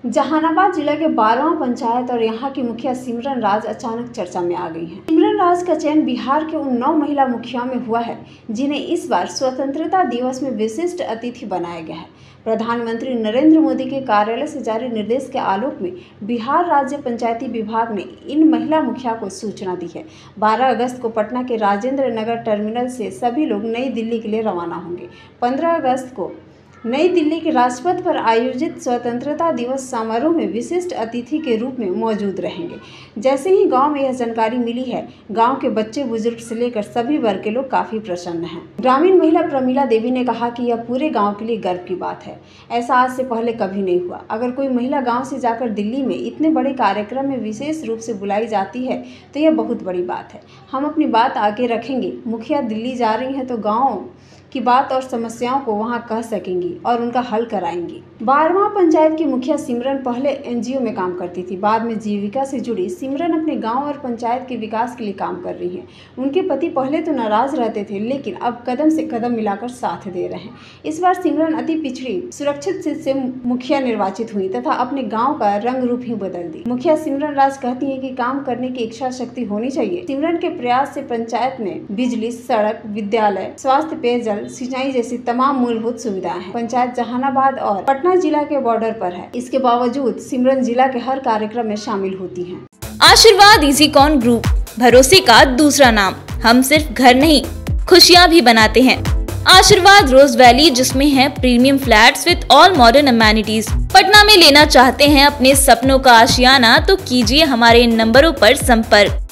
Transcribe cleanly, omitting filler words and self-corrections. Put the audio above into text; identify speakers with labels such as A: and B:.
A: जहानाबाद जिला के 12वां पंचायत और यहां की मुखिया सिमरन राज अचानक चर्चा में आ गई हैं। सिमरन राज का चयन बिहार के उन 9 महिला मुखियाओं में हुआ है जिन्हें इस बार स्वतंत्रता दिवस में विशिष्ट अतिथि बनाया गया है। प्रधानमंत्री नरेंद्र मोदी के कार्यालय से जारी निर्देश के आलोक में बिहार राज्य पंचायती विभाग ने इन महिला मुखिया को सूचना दी है। 12 अगस्त को पटना के राजेंद्र नगर टर्मिनल से सभी लोग नई दिल्ली के लिए रवाना होंगे। 15 अगस्त को नई दिल्ली के राजपथ पर आयोजित स्वतंत्रता दिवस समारोह में विशिष्ट अतिथि के रूप में मौजूद रहेंगे। जैसे ही गांव में यह जानकारी मिली है, गांव के बच्चे बुजुर्ग से लेकर सभी वर्ग के लोग काफी प्रसन्न हैं। ग्रामीण महिला प्रमीला देवी ने कहा कि यह पूरे गांव के लिए गर्व की बात है। ऐसा आज से पहले कभी नहीं हुआ। अगर कोई महिला गाँव से जाकर दिल्ली में इतने बड़े कार्यक्रम में विशेष रूप से बुलाई जाती है तो यह बहुत बड़ी बात है। हम अपनी बात आगे रखेंगे। मुखिया दिल्ली जा रही है तो गाँव की बात और समस्याओं को वहां कह सकेंगी और उनका हल कराएंगी। 12वां पंचायत की मुखिया सिमरन पहले एनजीओ में काम करती थी। बाद में जीविका से जुड़ी सिमरन अपने गांव और पंचायत के विकास के लिए काम कर रही हैं। उनके पति पहले तो नाराज रहते थे, लेकिन अब कदम से कदम मिलाकर साथ दे रहे हैं। इस बार सिमरन अति पिछड़ी सुरक्षित सीट से मुखिया निर्वाचित हुई तथा अपने गाँव का रंग रूप ही बदल दी। मुखिया सिमरन राज कहती है कि काम करने की इच्छा शक्ति होनी चाहिए। सिमरन के प्रयास से पंचायत में बिजली, सड़क, विद्यालय, स्वास्थ्य, पेयजल, सिंचाई जैसी तमाम मूलभूत सुविधाएं हैं। पंचायत जहानाबाद और पटना जिला के बॉर्डर पर है। इसके बावजूद सिमरन जिला के हर कार्यक्रम में शामिल होती हैं।
B: आशीर्वाद इजीकॉन ग्रुप, भरोसे का दूसरा नाम। हम सिर्फ घर नहीं, खुशियां भी बनाते हैं। आशीर्वाद रोज वैली, जिसमें है premium flats with all modern amenities. Patna में लेना चाहते हैं अपने सपनों का आशियाना तो कीजिए हमारे इन नंबरों पर संपर्क।